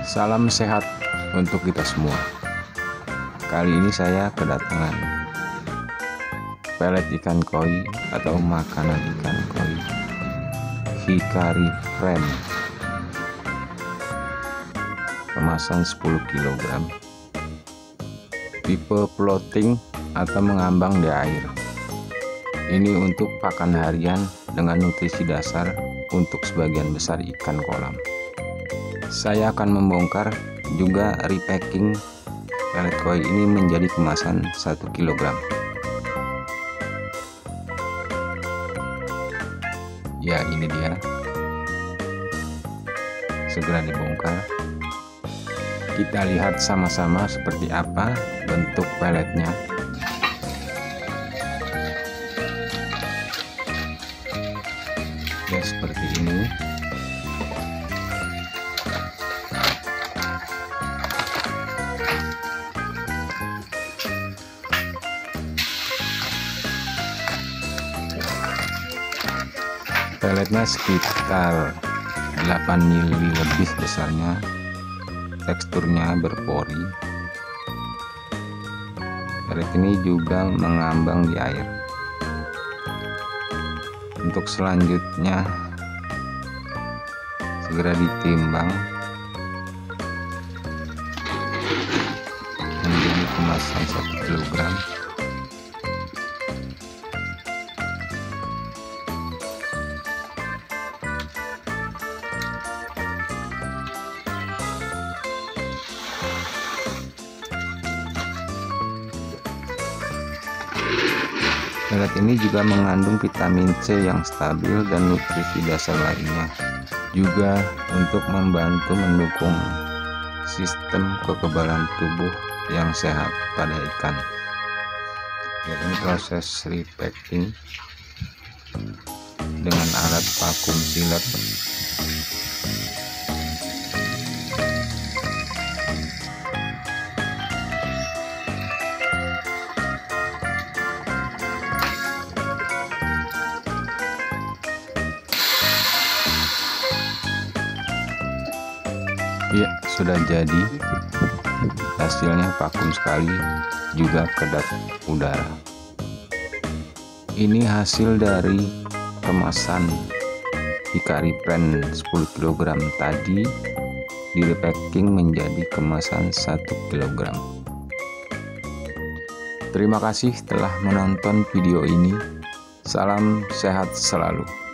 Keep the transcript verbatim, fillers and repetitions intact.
Salam sehat untuk kita semua. Kali ini saya kedatangan pelet ikan koi atau makanan ikan koi Hikari Friend, kemasan sepuluh kilogram, tipe floating atau mengambang di air. Ini untuk pakan harian dengan nutrisi dasar untuk sebagian besar ikan kolam. Saya akan membongkar juga repacking pelet koi ini menjadi kemasan satu kilogram. Ya, ini dia, segera dibongkar. Kita lihat sama-sama seperti apa bentuk peletnya. Ya, seperti ini. Peletnya sekitar delapan mili lebih besarnya, teksturnya berpori. Pelet ini juga mengambang di air. Untuk selanjutnya segera ditimbang menjadi kemasan satu kilogram. Pelet ini juga mengandung vitamin C yang stabil dan nutrisi dasar lainnya, juga untuk membantu mendukung sistem kekebalan tubuh yang sehat pada ikan. Ya, ini proses repacking dengan alat vakum sealer. Ya, sudah jadi. Hasilnya vakum sekali, juga kedap udara. Ini hasil dari kemasan Hikari Friend sepuluh kilogram tadi, di repacking menjadi kemasan satu kilogram. Terima kasih telah menonton video ini. Salam sehat selalu.